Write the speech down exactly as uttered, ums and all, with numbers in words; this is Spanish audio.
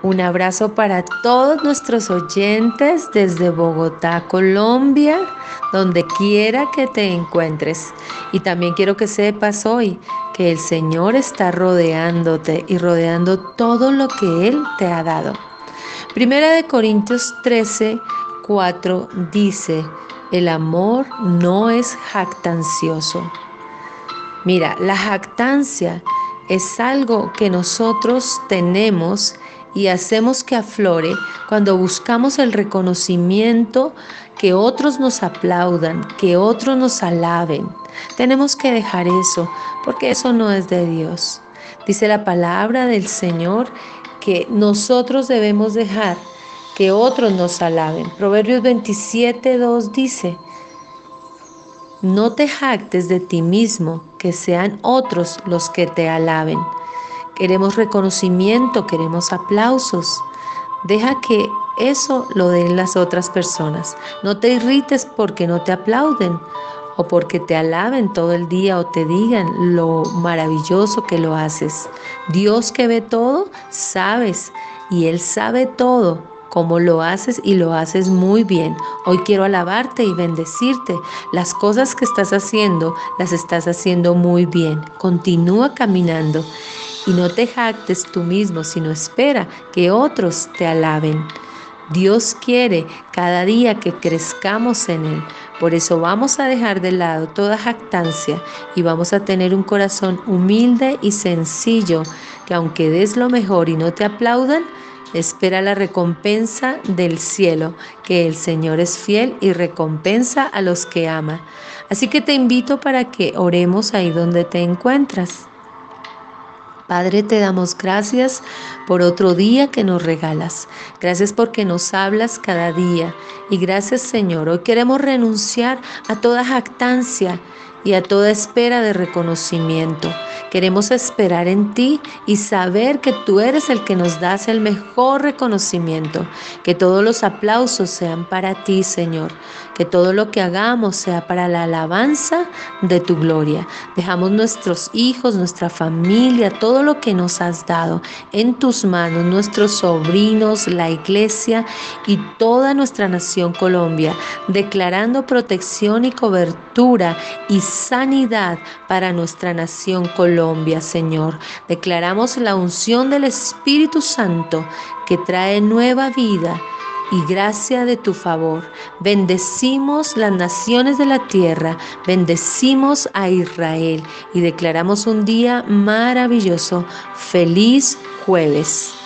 Un abrazo para todos nuestros oyentes desde Bogotá, Colombia, donde quiera que te encuentres. Y también quiero que sepas hoy que el Señor está rodeándote y rodeando todo lo que Él te ha dado. Primera de Corintios trece, cuatro dice: el amor no es jactancioso. Mira, la jactancia es algo que nosotros tenemos y hacemos que aflore cuando buscamos el reconocimiento, que otros nos aplaudan, que otros nos alaben. Tenemos que dejar eso, porque eso no es de Dios. Dice la palabra del Señor que nosotros debemos dejar que otros nos alaben. Proverbios veintisiete, dos dice: no te jactes de ti mismo, que sean otros los que te alaben. Queremos reconocimiento, queremos aplausos. Deja que eso lo den las otras personas. No te irrites porque no te aplauden o porque te alaben todo el día o te digan lo maravilloso que lo haces. Dios, que ve todo, sabes, y Él sabe todo, cómo lo haces, y lo haces muy bien. Hoy quiero alabarte y bendecirte. Las cosas que estás haciendo, las estás haciendo muy bien. Continúa caminando y no te jactes tú mismo, sino espera que otros te alaben. Dios quiere cada día que crezcamos en Él. Por eso vamos a dejar de lado toda jactancia y vamos a tener un corazón humilde y sencillo, que aunque des lo mejor y no te aplaudan, espera la recompensa del cielo, que el Señor es fiel y recompensa a los que ama. Así que te invito para que oremos ahí donde te encuentras. Padre, te damos gracias por otro día que nos regalas. Gracias porque nos hablas cada día. Y gracias, Señor, hoy queremos renunciar a toda jactancia y a toda espera de reconocimiento. Queremos esperar en ti y saber que tú eres el que nos das el mejor reconocimiento. Que todos los aplausos sean para ti, Señor. Que todo lo que hagamos sea para la alabanza de tu gloria. Dejamos nuestros hijos, nuestra familia, todo lo que nos has dado en tus manos, nuestros sobrinos, la iglesia y toda nuestra nación Colombia, declarando protección y cobertura y sanidad para nuestra nación Colombia, Señor. Declaramos la unción del Espíritu Santo que trae nueva vida y gracia de tu favor. Bendecimos las naciones de la tierra, bendecimos a Israel y declaramos un día maravilloso. Feliz jueves.